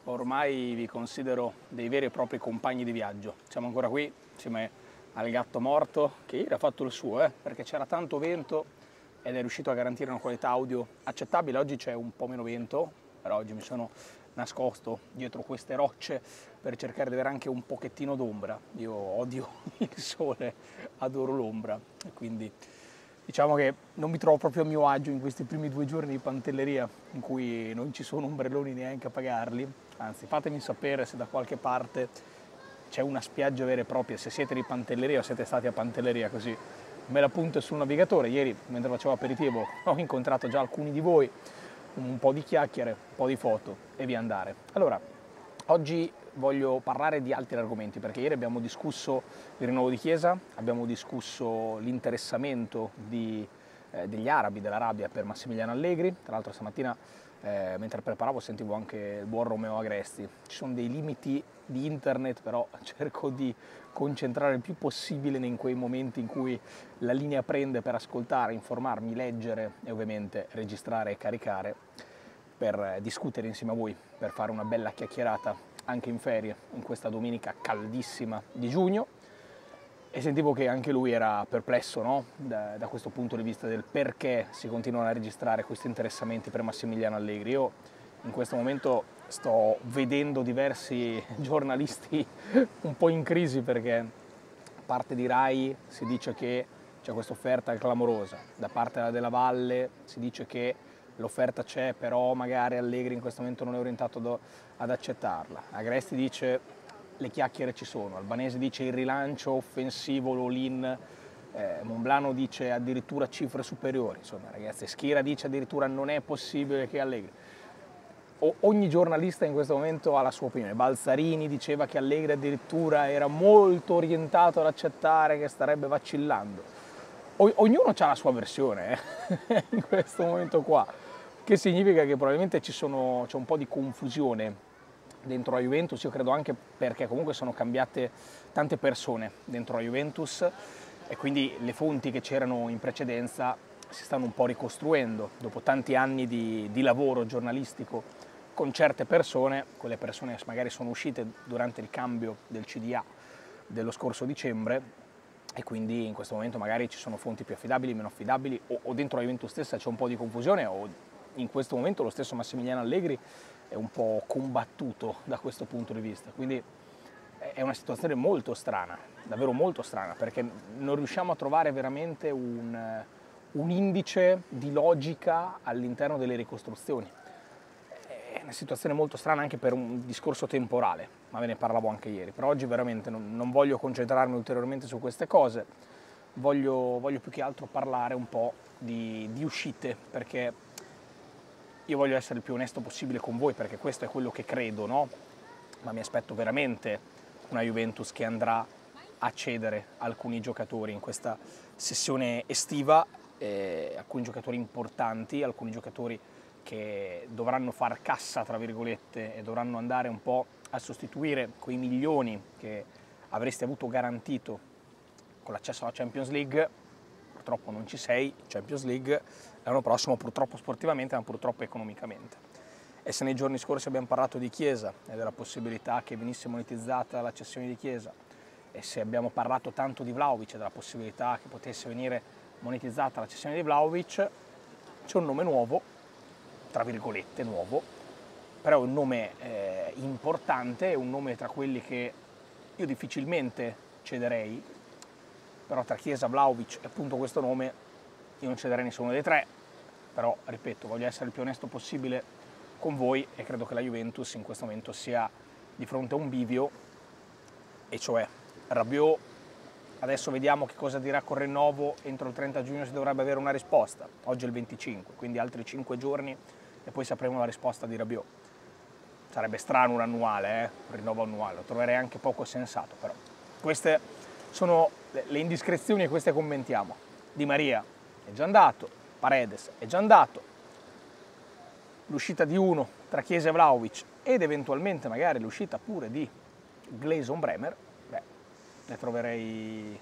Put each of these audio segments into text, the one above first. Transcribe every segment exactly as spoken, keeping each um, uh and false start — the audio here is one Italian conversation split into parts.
ormai vi considero dei veri e propri compagni di viaggio. Siamo ancora qui insieme al gatto morto, che ieri ha fatto il suo, eh, perché c'era tanto vento ed è riuscito a garantire una qualità audio accettabile. Oggi c'è un po' meno vento, però oggi mi sono nascosto dietro queste rocce per cercare di avere anche un pochettino d'ombra. Io odio il sole, adoro l'ombra, e quindi diciamo che non mi trovo proprio a mio agio in questi primi due giorni di Pantelleria, in cui non ci sono ombrelloni neanche a pagarli. Anzi, fatemi sapere se da qualche parte c'è una spiaggia vera e propria, se siete di Pantelleria o siete stati a Pantelleria, così me la punto sul navigatore. Ieri, mentre facevo aperitivo, ho incontrato già alcuni di voi, un po' di chiacchiere, un po' di foto e via andare. Allora, oggi voglio parlare di altri argomenti, perché ieri abbiamo discusso il rinnovo di Chiesa, abbiamo discusso l'interessamento di, eh, degli arabi, dell'Arabia per Massimiliano Allegri. Tra l'altro stamattina, eh, mentre preparavo, sentivo anche il buon Romeo Agresti. Ci sono dei limiti di internet, però cerco di concentrare il più possibile in quei momenti in cui la linea prende per ascoltare, informarmi, leggere e ovviamente registrare e caricare per discutere insieme a voi, per fare una bella chiacchierata anche in ferie, in questa domenica caldissima di giugno. E sentivo che anche lui era perplesso, no? da, da questo punto di vista del perché si continuano a registrare questi interessamenti per Massimiliano Allegri. Io in questo momento sto vedendo diversi giornalisti un po' in crisi, perché da parte di Rai si dice che c'è questa offerta clamorosa, da parte della Valle si dice che l'offerta c'è, però magari Allegri in questo momento non è orientato do, ad accettarla. Agresti dice le chiacchiere ci sono, Albanese dice il rilancio offensivo, l'all-in, eh, Monblano dice addirittura cifre superiori. Insomma ragazzi, Schira dice addirittura non è possibile che Allegri. O, ogni giornalista in questo momento ha la sua opinione. Balzarini diceva che Allegri addirittura era molto orientato ad accettare, che starebbe vacillando. O, ognuno ha la sua versione eh, in questo momento qua, che significa che probabilmente ci sono, c'è un po' di confusione dentro la Juventus. Io credo anche perché comunque sono cambiate tante persone dentro la Juventus e quindi le fonti che c'erano in precedenza si stanno un po' ricostruendo dopo tanti anni di, di lavoro giornalistico con certe persone. Quelle persone magari sono uscite durante il cambio del C D A dello scorso dicembre e quindi in questo momento magari ci sono fonti più affidabili, meno affidabili, o, o dentro la Juventus stessa c'è un po' di confusione, o in questo momento lo stesso Massimiliano Allegri è un po' combattuto da questo punto di vista. Quindi è una situazione molto strana, davvero molto strana, perché non riusciamo a trovare veramente un, un indice di logica all'interno delle ricostruzioni. È una situazione molto strana anche per un discorso temporale, ma ve ne parlavo anche ieri. Per oggi veramente non, non voglio concentrarmi ulteriormente su queste cose, voglio, voglio più che altro parlare un po' di, di uscite, perché io voglio essere il più onesto possibile con voi, perché questo è quello che credo, no? Ma mi aspetto veramente una Juventus che andrà a cedere alcuni giocatori in questa sessione estiva, eh, alcuni giocatori importanti, alcuni giocatori che dovranno far cassa, tra virgolette, e dovranno andare un po' a sostituire quei milioni che avreste avuto garantito con l'accesso alla Champions League. Purtroppo non ci sei, Champions League l'anno prossimo, purtroppo sportivamente, ma purtroppo economicamente. E se nei giorni scorsi abbiamo parlato di Chiesa e della possibilità che venisse monetizzata la cessione di Chiesa, e se abbiamo parlato tanto di Vlahovic e della possibilità che potesse venire monetizzata la cessione di Vlahovic, c'è un nome nuovo, tra virgolette nuovo, però è un nome eh, importante, è un nome tra quelli che io difficilmente cederei, però tra Chiesa, Vlahovic e appunto questo nome io non cederei nessuno dei tre. Però ripeto, voglio essere il più onesto possibile con voi e credo che la Juventus in questo momento sia di fronte a un bivio, e cioè Rabiot. Adesso vediamo che cosa dirà col rinnovo, entro il trenta giugno si dovrebbe avere una risposta, oggi è il venticinque, quindi altri cinque giorni e poi sapremo la risposta di Rabiot. Sarebbe strano un annuale, eh? un rinnovo annuale, lo troverei anche poco sensato, però queste sono le indiscrezioni e queste commentiamo. Di Maria è già andato, Paredes è già andato, l'uscita di uno tra Chiesa e Vlahovic ed eventualmente magari l'uscita pure di Gleison Bremer, beh, le troverei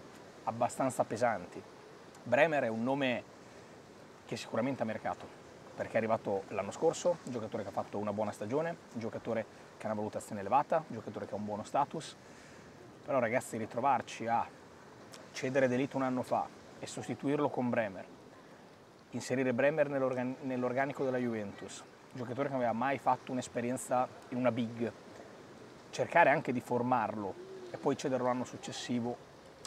abbastanza pesanti. Bremer è un nome che sicuramente ha mercato, perché è arrivato l'anno scorso, un giocatore che ha fatto una buona stagione, un giocatore che ha una valutazione elevata, un giocatore che ha un buono status, però ragazzi ritrovarci a cedere De Ligt un anno fa e sostituirlo con Bremer, inserire Bremer nell'organ- nell'organico della Juventus, un giocatore che non aveva mai fatto un'esperienza in una big, cercare anche di formarlo e poi cederlo l'anno successivo,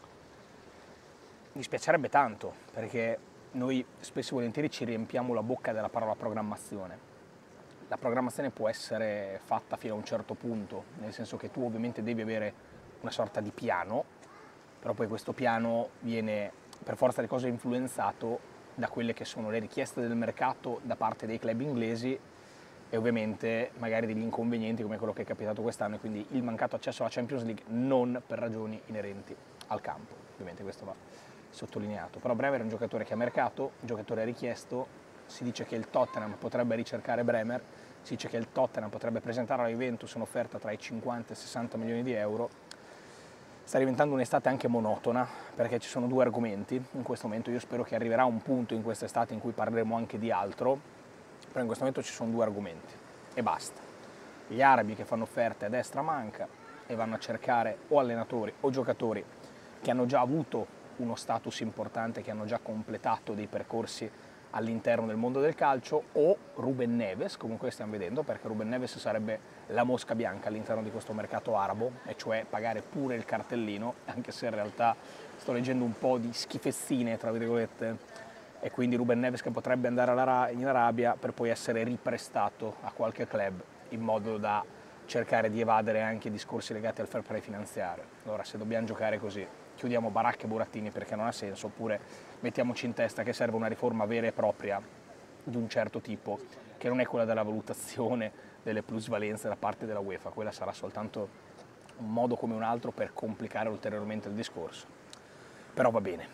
mi dispiacerebbe tanto, perché noi spesso e volentieri ci riempiamo la bocca della parola programmazione. La programmazione può essere fatta fino a un certo punto, nel senso che tu ovviamente devi avere una sorta di piano, però poi questo piano viene per forza di cose influenzato da quelle che sono le richieste del mercato da parte dei club inglesi e ovviamente magari degli inconvenienti come quello che è capitato quest'anno, e quindi il mancato accesso alla Champions League non per ragioni inerenti al campo, ovviamente questo va sottolineato. Però Bremer è un giocatore che ha mercato, un giocatore richiesto, si dice che il Tottenham potrebbe ricercare Bremer, si dice che il Tottenham potrebbe presentare alla Juventus un'offerta tra i cinquanta e i sessanta milioni di euro. Sta diventando un'estate anche monotona, perché ci sono due argomenti in questo momento. Io spero che arriverà un punto in quest'estate in cui parleremo anche di altro, però in questo momento ci sono due argomenti e basta. Gli arabi che fanno offerte a destra manca e vanno a cercare o allenatori o giocatori che hanno già avuto uno status importante, che hanno già completato dei percorsi all'interno del mondo del calcio, o Ruben Neves, comunque stiamo vedendo, perché Ruben Neves sarebbe la mosca bianca all'interno di questo mercato arabo, e cioè pagare pure il cartellino, anche se in realtà sto leggendo un po' di schifezzine, tra virgolette, e quindi Ruben Neves che potrebbe andare in Arabia per poi essere riprestato a qualche club in modo da cercare di evadere anche discorsi legati al fair play finanziario. Allora, se dobbiamo giocare così, chiudiamo baracche e burattini perché non ha senso, oppure mettiamoci in testa che serve una riforma vera e propria di un certo tipo, che non è quella della valutazione delle plusvalenze da parte della UEFA, quella sarà soltanto un modo come un altro per complicare ulteriormente il discorso. Però va bene.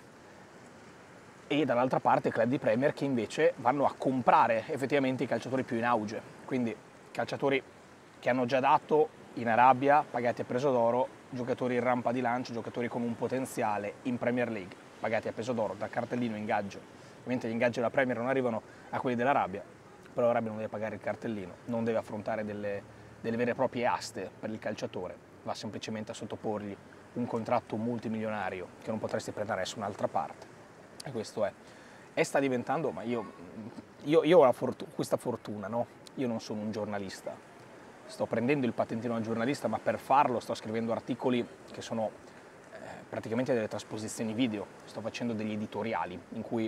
E dall'altra parte club di Premier che invece vanno a comprare effettivamente i calciatori più in auge, quindi calciatori che hanno già dato in Arabia, pagati a peso d'oro, giocatori in rampa di lancio, giocatori con un potenziale in Premier League, pagati a peso d'oro, da cartellino, ingaggio. Ovviamente gli ingaggi della Premier non arrivano a quelli dell'Arabia, però l'Arabia non deve pagare il cartellino, non deve affrontare delle, delle vere e proprie aste per il calciatore, va semplicemente a sottoporgli un contratto multimilionario che non potresti prendere da nessun'altra parte. E questo è. E sta diventando, ma io, io, io ho la fortuna, questa fortuna, no? Io non sono un giornalista, sto prendendo il patentino da giornalista, ma per farlo sto scrivendo articoli che sono eh, praticamente delle trasposizioni video, sto facendo degli editoriali in cui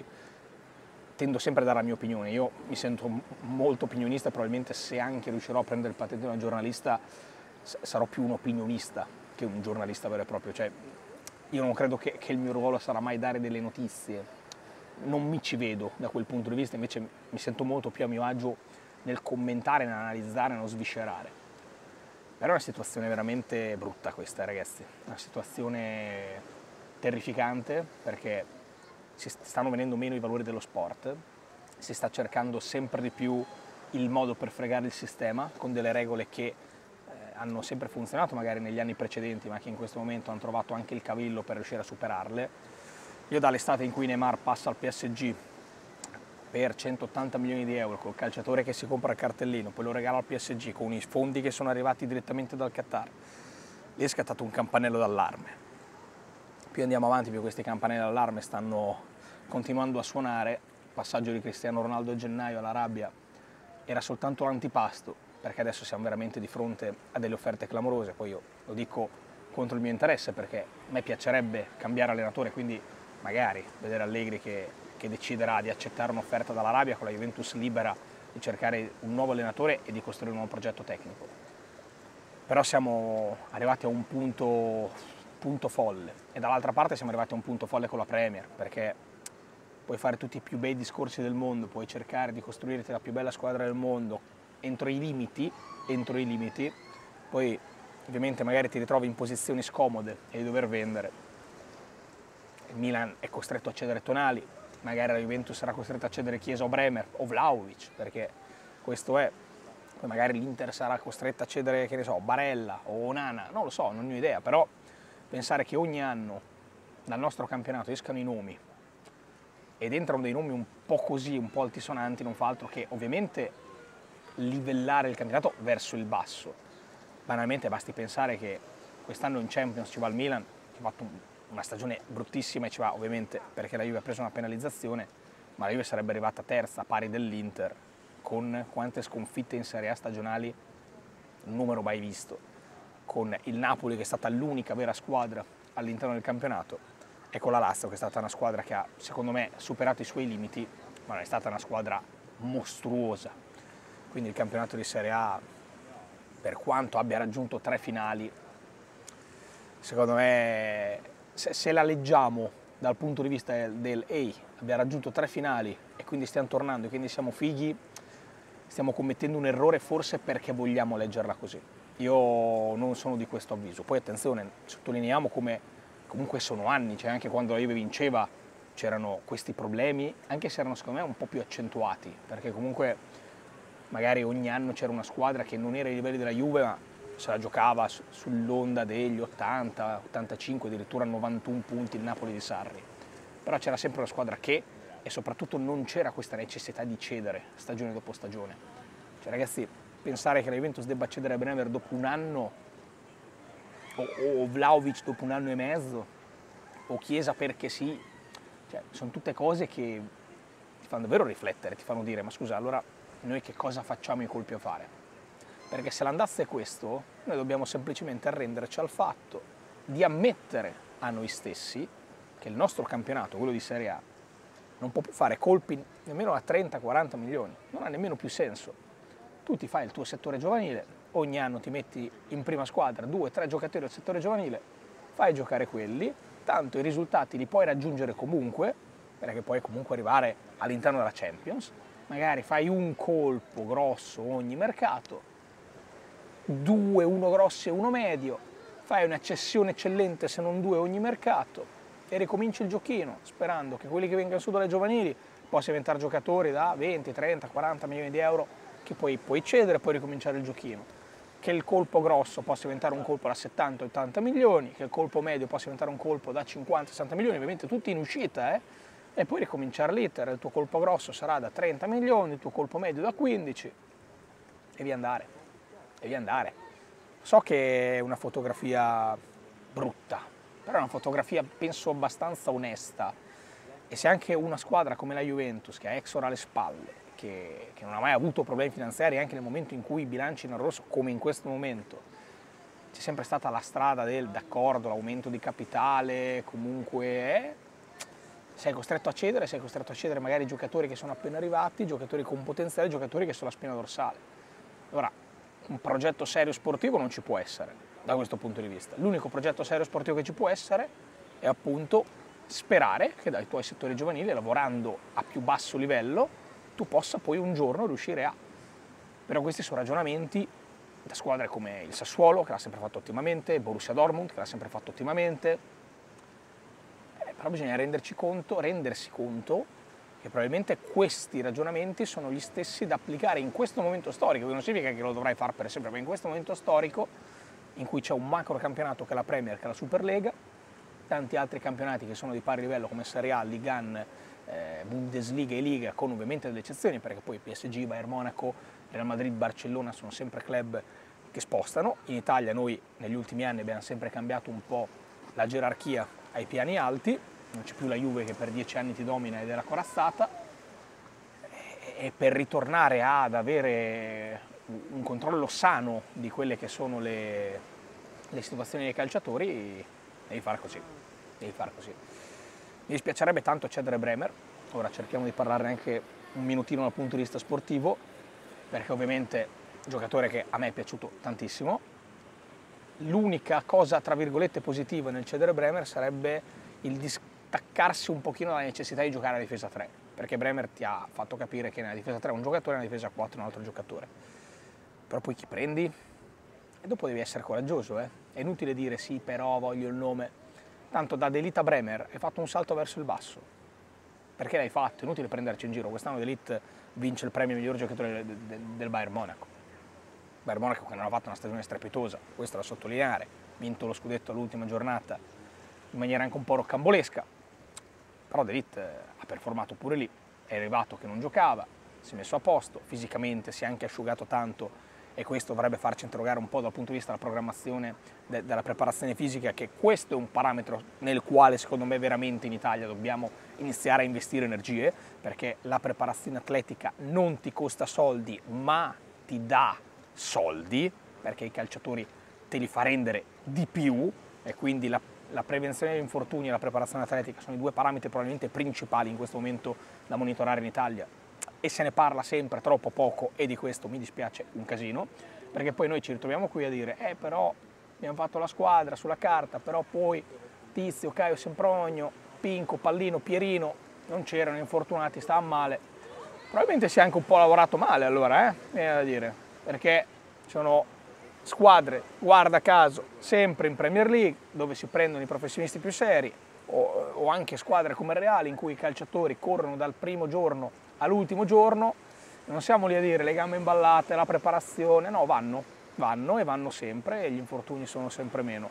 tendo sempre a dare la mia opinione. Io mi sento molto opinionista, probabilmente se anche riuscirò a prendere il patentino da giornalista sarò più un opinionista che un giornalista vero e proprio, cioè io non credo che, che il mio ruolo sarà mai dare delle notizie, non mi ci vedo da quel punto di vista, invece mi sento molto più a mio agio nel commentare, nell'analizzare, nello sviscerare. Però è una situazione veramente brutta questa, ragazzi, una situazione terrificante, perché si stanno venendo meno i valori dello sport, si sta cercando sempre di più il modo per fregare il sistema con delle regole che eh, hanno sempre funzionato magari negli anni precedenti, ma che in questo momento hanno trovato anche il cavillo per riuscire a superarle. Io dall'estate in cui Neymar passa al P S G per centottanta milioni di euro, col calciatore che si compra il cartellino, poi lo regala al P S G con i fondi che sono arrivati direttamente dal Qatar, lì è scattato un campanello d'allarme. Più andiamo avanti, più questi campanelli d'allarme stanno continuando a suonare. Il passaggio di Cristiano Ronaldo a gennaio all'Arabia era soltanto l'antipasto, perché adesso siamo veramente di fronte a delle offerte clamorose. Poi io lo dico contro il mio interesse, perché a me piacerebbe cambiare allenatore, quindi magari vedere Allegri che, che deciderà di accettare un'offerta dall'Arabia con la Juventus libera di cercare un nuovo allenatore e di costruire un nuovo progetto tecnico. Però siamo arrivati a un punto punto folle, e dall'altra parte siamo arrivati a un punto folle con la Premier, perché puoi fare tutti i più bei discorsi del mondo, puoi cercare di costruirti la più bella squadra del mondo entro i limiti, entro i limiti, poi ovviamente magari ti ritrovi in posizioni scomode e di dover vendere. Il Milan è costretto a cedere Tonali, magari la Juventus sarà costretta a cedere Chiesa o Bremer o Vlahovic, perché questo è. Poi magari l'Inter sarà costretta a cedere, che ne so, Barella o Onana, non lo so, non ne ho idea, però pensare che ogni anno dal nostro campionato escano i nomi ed entrano dei nomi un po' così, un po' altisonanti, non fa altro che ovviamente livellare il campionato verso il basso. Banalmente basti pensare che quest'anno in Champions ci va il Milan, che ha fatto una stagione bruttissima, e ci va ovviamente perché la Juve ha preso una penalizzazione, ma la Juve sarebbe arrivata terza, pari dell'Inter, con quante sconfitte in Serie A stagionali, un numero mai visto, con il Napoli che è stata l'unica vera squadra all'interno del campionato, e con la Lazio che è stata una squadra che ha, secondo me, superato i suoi limiti, ma non è stata una squadra mostruosa. Quindi il campionato di Serie A, per quanto abbia raggiunto tre finali, secondo me, se, se la leggiamo dal punto di vista del, del ehi, abbiamo raggiunto tre finali e quindi stiamo tornando e quindi siamo fighi, stiamo commettendo un errore forse perché vogliamo leggerla così. Io non sono di questo avviso. Poi attenzione, sottolineiamo come comunque sono anni, cioè anche quando la Juve vinceva c'erano questi problemi, anche se erano secondo me un po' più accentuati, perché comunque magari ogni anno c'era una squadra che non era ai livelli della Juve, ma se la giocava sull'onda degli ottanta, ottantacinque, addirittura novantuno punti il Napoli di Sarri. Però c'era sempre una squadra che, e soprattutto non c'era questa necessità di cedere stagione dopo stagione. Cioè ragazzi, pensare che la Juventus debba cedere a Bremer dopo un anno, o, o Vlahovic dopo un anno e mezzo, o Chiesa perché sì, cioè, sono tutte cose che ti fanno davvero riflettere, ti fanno dire, ma scusa, allora noi che cosa facciamo i colpi a fare? Perché se l'andasse questo, noi dobbiamo semplicemente arrenderci al fatto di ammettere a noi stessi che il nostro campionato, quello di Serie A, non può più fare colpi nemmeno a trenta quaranta milioni, non ha nemmeno più senso. Tu ti fai il tuo settore giovanile, ogni anno ti metti in prima squadra due tre giocatori del settore giovanile, fai giocare quelli, tanto i risultati li puoi raggiungere comunque, perché puoi comunque arrivare all'interno della Champions, magari fai un colpo grosso ogni mercato, due, uno grosso e uno medio, fai una cessione eccellente se non due ogni mercato e ricominci il giochino, sperando che quelli che vengano su dalle giovanili possano diventare giocatori da venti, trenta, quaranta milioni di euro che poi puoi cedere e poi ricominciare il giochino, che il colpo grosso possa diventare un colpo da settanta ottanta milioni, che il colpo medio possa diventare un colpo da cinquanta sessanta milioni, ovviamente tutti in uscita, eh? E poi ricominciare l'iter, il tuo colpo grosso sarà da trenta milioni, il tuo colpo medio da quindici, e via andare, e via andare. So che è una fotografia brutta, però è una fotografia penso abbastanza onesta, e se anche una squadra come la Juventus, che ha Exor alle spalle, che, che non ha mai avuto problemi finanziari anche nel momento in cui i bilanci erano rosso, come in questo momento, c'è sempre stata la strada del d'accordo, l'aumento di capitale, comunque eh, sei costretto a cedere, sei costretto a cedere magari giocatori che sono appena arrivati, giocatori con potenziale, giocatori che sono la spina dorsale. Allora, un progetto serio sportivo non ci può essere da questo punto di vista. L'unico progetto serio sportivo che ci può essere è appunto sperare che dai tuoi settori giovanili, lavorando a più basso livello, tu possa poi un giorno riuscire a. Però questi sono ragionamenti da squadre come il Sassuolo, che l'ha sempre fatto ottimamente, Borussia Dortmund, che l'ha sempre fatto ottimamente. Eh, però bisogna renderci conto, rendersi conto che probabilmente questi ragionamenti sono gli stessi da applicare in questo momento storico, che non significa che lo dovrai fare per sempre, ma in questo momento storico in cui c'è un macro campionato che è la Premier, che è la Superlega, tanti altri campionati che sono di pari livello come Serie A, Ligue uno, eh, Bundesliga e Liga, con ovviamente delle eccezioni, perché poi P S G, Bayern Monaco, Real Madrid, Barcellona sono sempre club che spostano. In Italia noi negli ultimi anni abbiamo sempre cambiato un po' la gerarchia ai piani alti, non c'è più la Juve che per dieci anni ti domina ed è la corazzata, e per ritornare ad avere un controllo sano di quelle che sono le, le situazioni dei calciatori, devi fare così, devi fare così. Mi dispiacerebbe tanto cedere Bremer, ora cerchiamo di parlarne anche un minutino dal punto di vista sportivo, perché ovviamente è un giocatore che a me è piaciuto tantissimo. L'unica cosa, tra virgolette, positiva nel cedere Bremer sarebbe il distaccarsi un pochino dalla necessità di giocare a difesa tre, perché Bremer ti ha fatto capire che nella difesa tre è un giocatore e nella difesa quattro è un altro giocatore. Però poi chi prendi? E dopo devi essere coraggioso, eh? È inutile dire sì, però voglio il nome. Tanto da De Ligt a Bremer hai fatto un salto verso il basso. Perché l'hai fatto? È inutile prenderci in giro. Quest'anno De Ligt vince il premio miglior giocatore del Bayern Monaco. Bayern Monaco che non ha fatto una stagione strepitosa, questo da sottolineare, ha vinto lo scudetto all'ultima giornata in maniera anche un po' roccambolesca, però De Ligt ha ha performato pure lì, è arrivato che non giocava, si è messo a posto, fisicamente si è anche asciugato tanto e questo dovrebbe farci interrogare un po' dal punto di vista della programmazione de della preparazione fisica, che questo è un parametro nel quale secondo me veramente in Italia dobbiamo iniziare a investire energie, perché la preparazione atletica non ti costa soldi ma ti dà soldi, perché i calciatori te li fa rendere di più e quindi la, la prevenzione degli infortuni e la preparazione atletica sono i due parametri probabilmente principali in questo momento da monitorare in Italia. E se ne parla sempre troppo poco e di questo mi dispiace un casino, perché poi noi ci ritroviamo qui a dire eh però abbiamo fatto la squadra sulla carta, però poi Tizio, Caio, Sempronio, Pinco, Pallino, Pierino non c'erano, infortunati, stavano male. Probabilmente si è anche un po' lavorato male allora, eh, viene da dire, perché sono squadre, guarda caso, sempre in Premier League, dove si prendono i professionisti più seri, o, o anche squadre come il Reale in cui i calciatori corrono dal primo giorno all'ultimo giorno, non siamo lì a dire le gambe imballate, la preparazione, no, vanno, vanno e vanno sempre e gli infortuni sono sempre meno.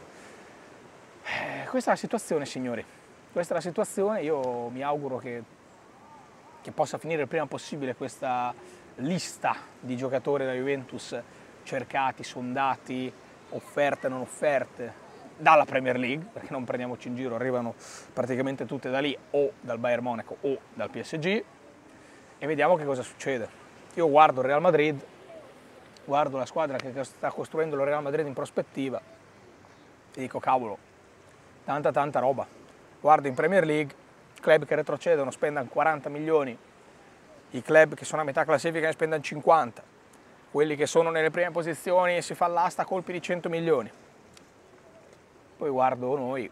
Eh, questa è la situazione, signori, questa è la situazione, io mi auguro che, che possa finire il prima possibile questa lista di giocatori da Juventus cercati, sondati, offerte, non offerte, dalla Premier League, perché non prendiamoci in giro, arrivano praticamente tutte da lì, o dal Bayern Monaco o dal P S G, e vediamo che cosa succede. Io guardo il Real Madrid, guardo la squadra che sta costruendo il Real Madrid in prospettiva e dico cavolo, tanta tanta roba. Guardo in Premier League, club che retrocedono spendono quaranta milioni, i club che sono a metà classifica ne spendono cinquanta, quelli che sono nelle prime posizioni si fa l'asta a colpi di cento milioni. Poi guardo noi,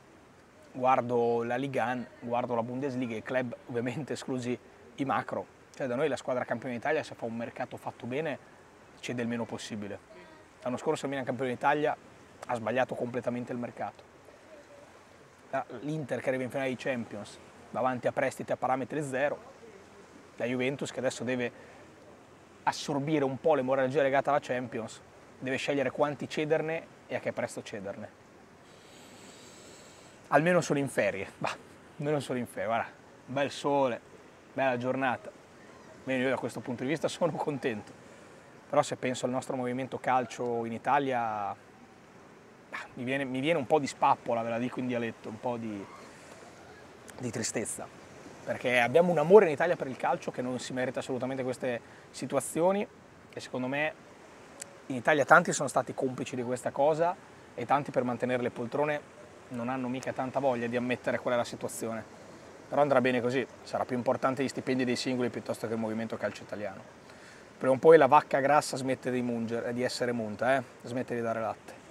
guardo la Ligue uno, guardo la Bundesliga, i club ovviamente esclusi i macro, cioè da noi la squadra campione d'Italia, se fa un mercato fatto bene, cede il meno possibile. L'anno scorso il Milan campione d'Italia ha sbagliato completamente il mercato. L'Inter che arriva in finale di Champions, davanti a prestiti a parametri zero, la Juventus che adesso deve assorbire un po' l'emorragia legata alla Champions, deve scegliere quanti cederne e a che prezzo cederne. Almeno sono in ferie, bah, almeno sono in ferie, guarda, bel sole, bella giornata, bene, io da questo punto di vista sono contento, però se penso al nostro movimento calcio in Italia bah, mi, viene, mi viene un po' di spappola, ve la dico in dialetto, un po' di, di tristezza, perché abbiamo un amore in Italia per il calcio che non si merita assolutamente queste situazioni e secondo me in Italia tanti sono stati complici di questa cosa e tanti per mantenere le poltrone non hanno mica tanta voglia di ammettere qual è la situazione. Però andrà bene così, sarà più importante gli stipendi dei singoli piuttosto che il movimento calcio italiano. Prima o poi la vacca grassa smette di, mungere, di essere munta, eh? smette di dare latte.